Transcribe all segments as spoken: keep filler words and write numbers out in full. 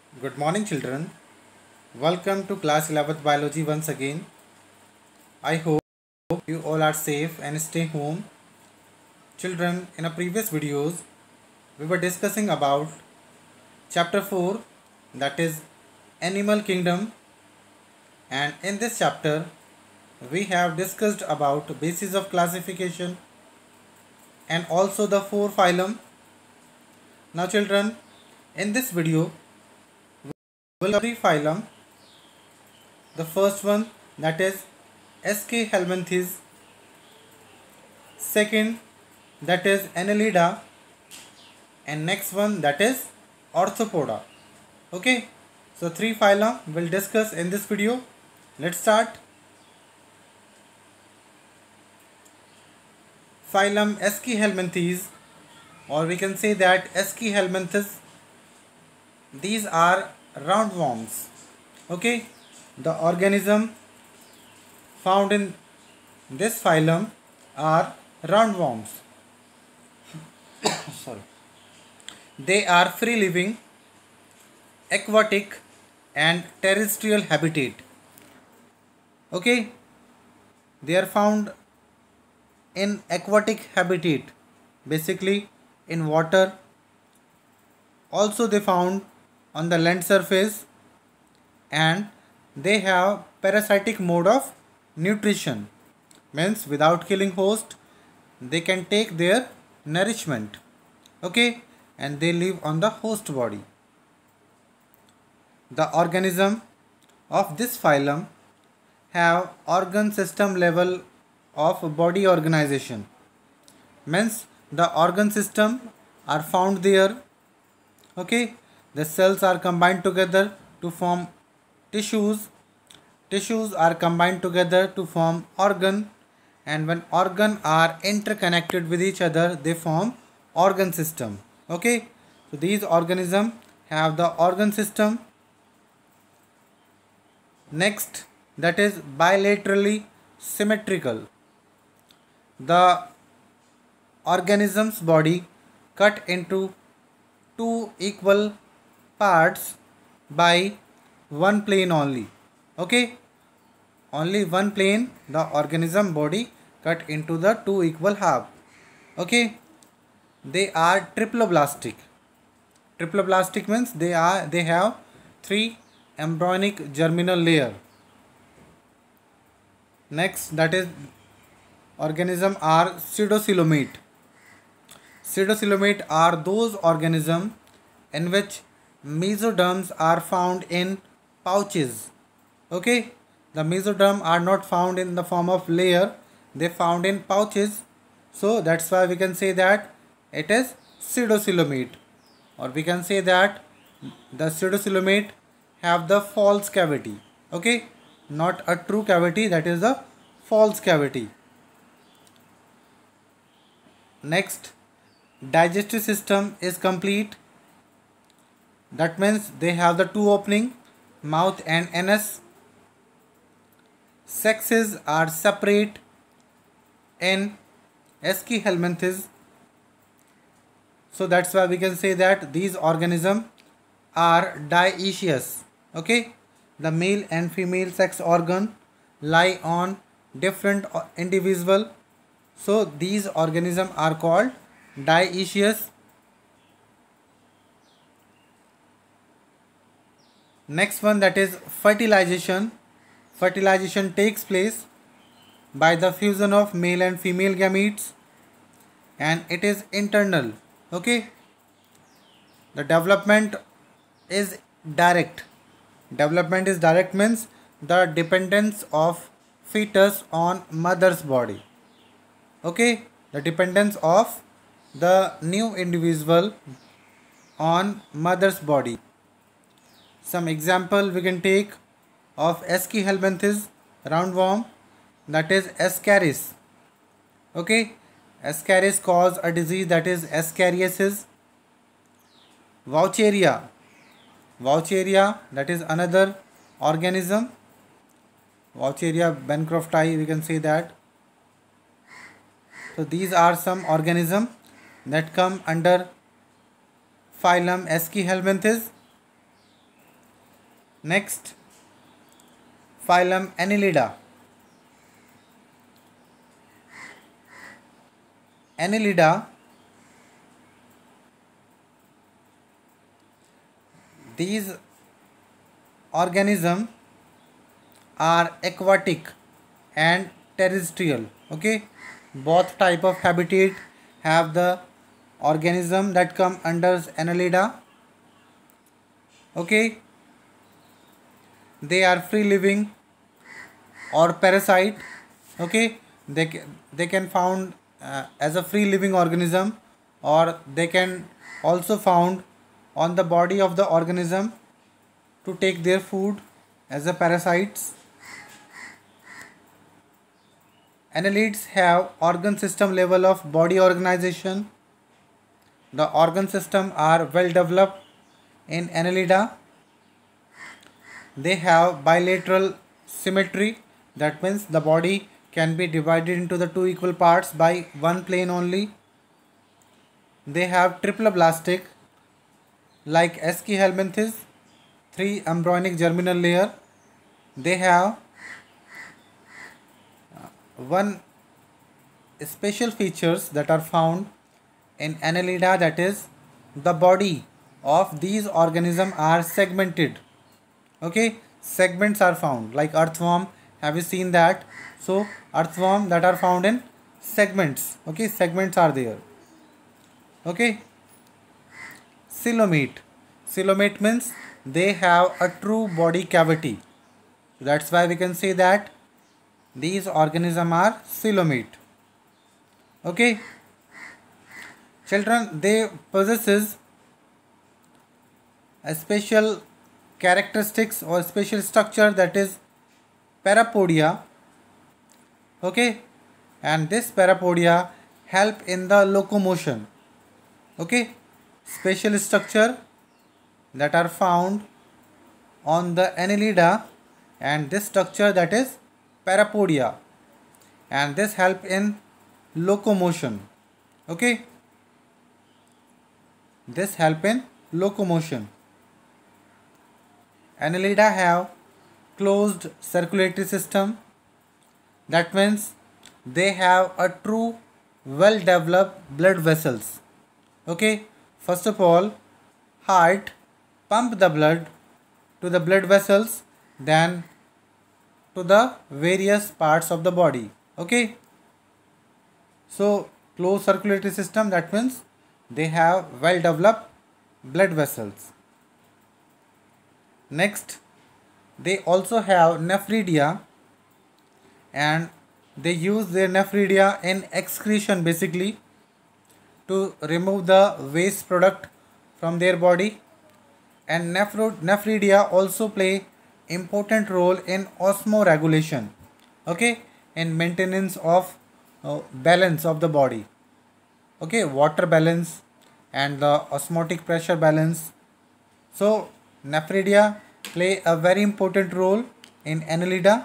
Good morning, children. Welcome to class eleventh biology once again. I hope you all are safe and stay home. Children, in our previous videos, we were discussing about chapter four, that is Animal Kingdom, and in this chapter, we have discussed about basis of classification and also the four phylum. Now, children, in this video, we will cover three phylum. The first one, that is S K helminthes. Second, that is Annelida, and next one, that is Orthopoda. Okay, so three phyla we'll discuss in this video. Let's start. Phylum Eschyhelminthes, or we can say that Eschyhelminthes, these are roundworms. Okay, the organism found in this phylum are roundworms. Sorry. They are free living, aquatic and terrestrial habitat. Okay, they are found in aquatic habitat, basically in water. Also they found on the land surface, and they have parasitic mode of nutrition, means without killing host they can take their nourishment. Okay, and they live on the host body. The organism of this phylum have organ system level of body organization, means the organ system are found there. Okay, the cells are combined together to form tissues. Tissues are combined together to form organ, and when organ are interconnected with each other they form organ system. Okay, so these organisms have the organ system. Next, that is bilaterally symmetrical. The organism's body cut into two equal parts by one plane only. Okay, only one plane, the organism body cut into the two equal half. Okay, they are triploblastic. Triploblastic means they are they have three embryonic germinal layer. Next, that is organism are pseudocoelomate. Pseudocoelomate are those organisms in which mesoderms are found in pouches. Okay, the mesoderm are not found in the form of layer, they found in pouches. So that's why we can say that it is pseudocoelomate, or we can say that the pseudocoelomate have the false cavity. Okay, not a true cavity, that is a false cavity. Next, digestive system is complete. That means they have the two opening, mouth and anus. Sexes are separate in Eschyhelminthes. So that's why we can say that these organisms are dioecious. Okay, the male and female sex organ lie on different individual. So these organisms are called dioecious. Next one, that is fertilization. Fertilization takes place by the fusion of male and female gametes, and it is internal. Okay, the development is direct. Development is direct means the dependence of fetus on mother's body. Okay, the dependence of the new individual on mother's body. Some example we can take of Eschyhelminthes roundworm, that is Ascaris. Okay, Ascaris cause a disease, that is Ascariasis. Vaucheria. Vaucheria, that is another organism. Vaucheria bancrofti, we can say that. So these are some organisms that come under phylum Eschyhelminthes. Next, phylum Annelida. Annelida, these organisms are aquatic and terrestrial. Okay, both type of habitat have the organism that come under Annelida. Okay, they are free living or parasite. Okay, they ca- they can found uh, as a free living organism, or they can also found on the body of the organism to take their food as a parasites. Annelids have organ system level of body organization. The organ system are well developed in Annelida. They have bilateral symmetry, that means the body can be divided into the two equal parts by one plane only. They have triploblastic like Eschyhelminthes, three embryonic germinal layer. They have one special features that are found in Annelida, that is the body of these organisms are segmented. Okay, segments are found like earthworm. Have you seen that? So earthworm that are found in segments. Okay, segments are there. Okay, coelomate. Coelomate means they have a true body cavity. That's why we can say that these organisms are coelomate. Okay, children, they possesses a special characteristics or special structure, that is parapodia. Okay, and this parapodia help in the locomotion. Okay, special structure that are found on the Annelida, and this structure that is parapodia, and this help in locomotion. Okay, this help in locomotion. Annelida have closed circulatory system, that means they have a true well developed blood vessels. Okay, first of all, heart pump the blood to the blood vessels, then to the various parts of the body. Okay, so closed circulatory system, that means they have well developed blood vessels. Next, they also have nephridia, and they use their nephridia in excretion basically to remove the waste product from their body. And nephro- nephridia also play important role in osmoregulation. Okay, in maintenance of uh, balance of the body. Okay, water balance and the osmotic pressure balance. So nephridia play a very important role in Annelida.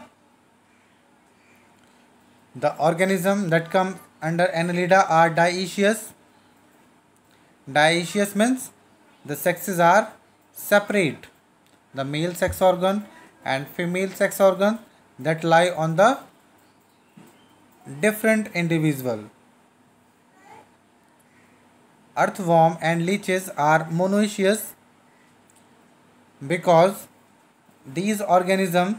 The organism that come under Annelida are dioecious. Dioecious means the sexes are separate. The male sex organ and female sex organ that lie on the different individual. Earthworm and leeches are monoecious because these organisms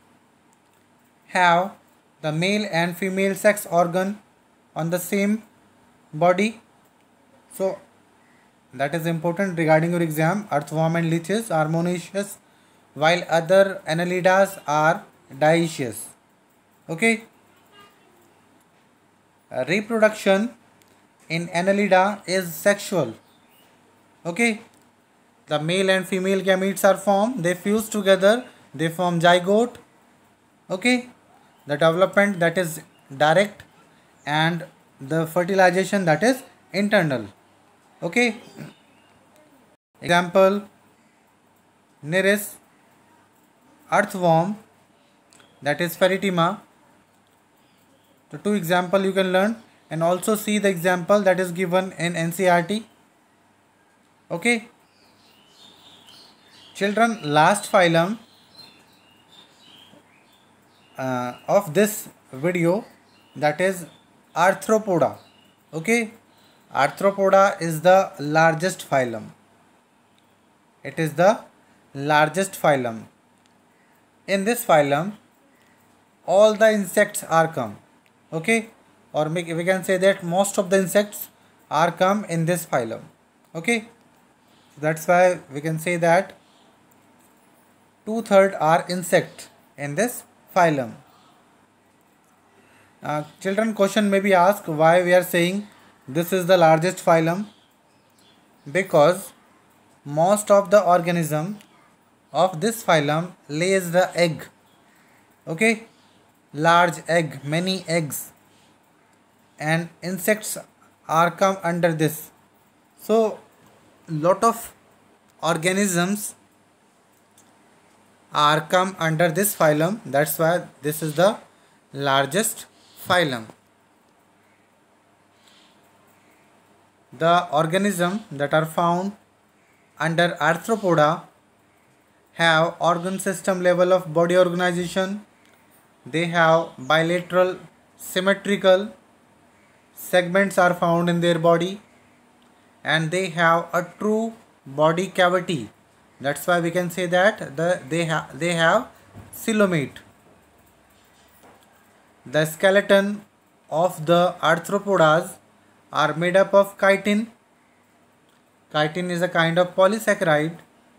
have the male and female sex organ on the same body. So that is important regarding your exam. Earthworm and leeches are monoecious while other annelidas are dioecious. Okay. Uh, reproduction in annelida is sexual. Okay. The male and female gametes are formed. They fuse together. They form zygote. Okay. The development that is direct, and the fertilization that is internal. Okay. Example, Nereis, earthworm, that is Pheretima. The two example you can learn, and also see the example that is given in N C E R T. Okay. Children, last phylum uh, of this video, that is Arthropoda. Okay, Arthropoda is the largest phylum. It is the largest phylum. In this phylum, all the insects are come. Okay, or we can say that most of the insects are come in this phylum. Okay, that's why we can say that two third are insect in this phylum. Uh, children, question may be asked why we are saying this is the largest phylum. Because most of the organism of this phylum lays the egg. Okay, large egg, many eggs, and insects are come under this. So lot of organisms are come under this phylum. That's why this is the largest phylum. The organisms that are found under Arthropoda have organ system level of body organization. They have bilateral symmetrical segments are found in their body, and they have a true body cavity. That's why we can say that the they have they have coelomate. The skeleton of the arthropodas are made up of chitin. Chitin is a kind of polysaccharide.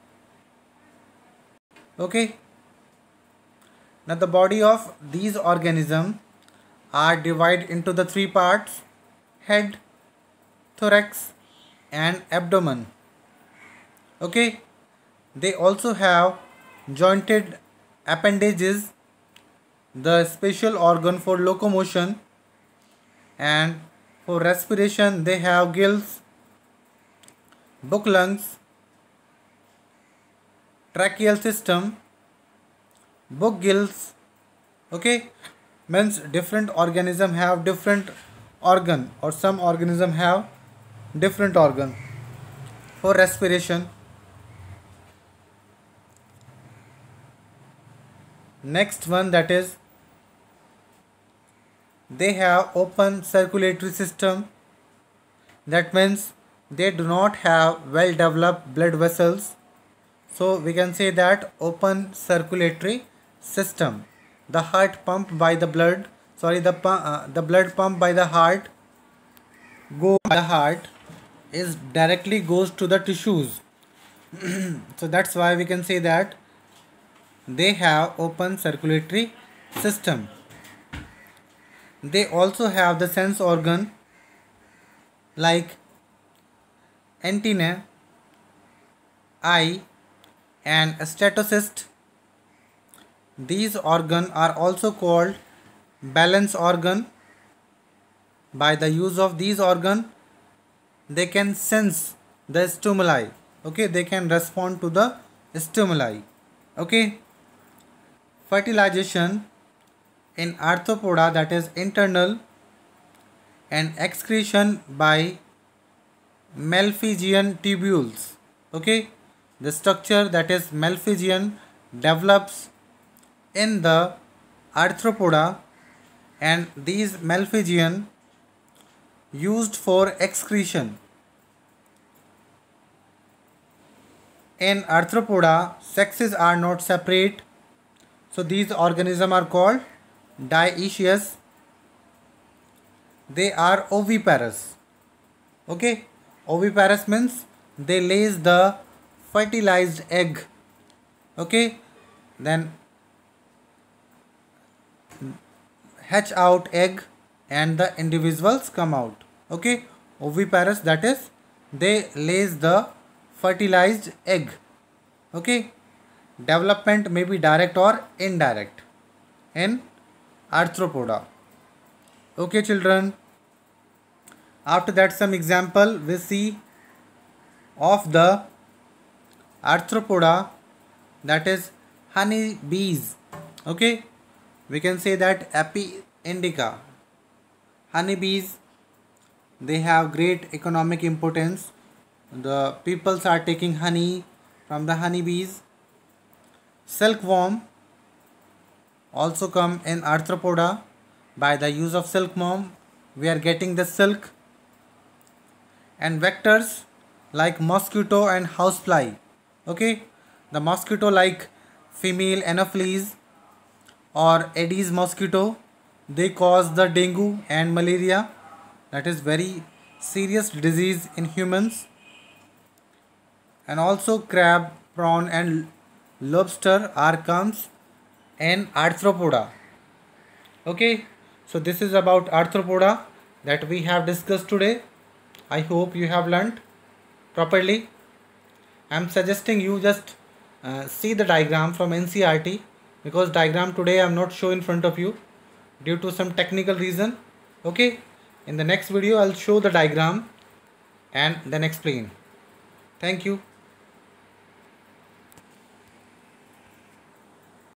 Okay. Now the body of these organisms are divided into the three parts: head, thorax, and abdomen. Okay. They also have jointed appendages, the special organ for locomotion, and for respiration they have gills, book lungs, tracheal system, book gills. Okay, means different organism have different organ, or some organism have different organ for respiration. Next one, that is they have open circulatory system. That means they do not have well developed blood vessels. So we can say that open circulatory system. The heart pumped by the blood, sorry, the uh, the blood pumped by the heart go by the heart is directly goes to the tissues. So that's why we can say that they have open circulatory system. They also have the sense organ like antennae, eye, and stetocyst. These organs are also called balance organ. By the use of these organs, they can sense the stimuli. Okay, they can respond to the stimuli. Okay, fertilization in arthropoda, that is internal, and excretion by Malpighian tubules. Okay, the structure that is Malpighian develops in the arthropoda, and these Malpighian used for excretion. In arthropoda, sexes are not separate, so these organisms are called dioecious. They are oviparous. Okay, oviparous means they lays the fertilized egg. Okay, then hatch out egg and the individuals come out. Okay, oviparous, that is they lays the fertilized egg. Okay, development may be direct or indirect in arthropoda. Okay children, after that some example we see of the arthropoda, that is honey bees. Okay, we can say that Apis indica. Honey bees, they have great economic importance. The peoples are taking honey from the honey bees, Silkworm also come in arthropoda. By the use of silkworm, we are getting the silk. And vectors like mosquito and housefly. Okay, the mosquito like female anopheles or Aedes mosquito, they cause the dengue and malaria, that is very serious disease in humans. And also crab, prawn and lobster are comes in arthropoda. Okay, so this is about arthropoda that we have discussed today. I hope you have learnt properly. I am suggesting you just uh, see the diagram from N C R T, because diagram today I am not show in front of you due to some technical reason. Okay, in the next video I will show the diagram and then explain. Thank you.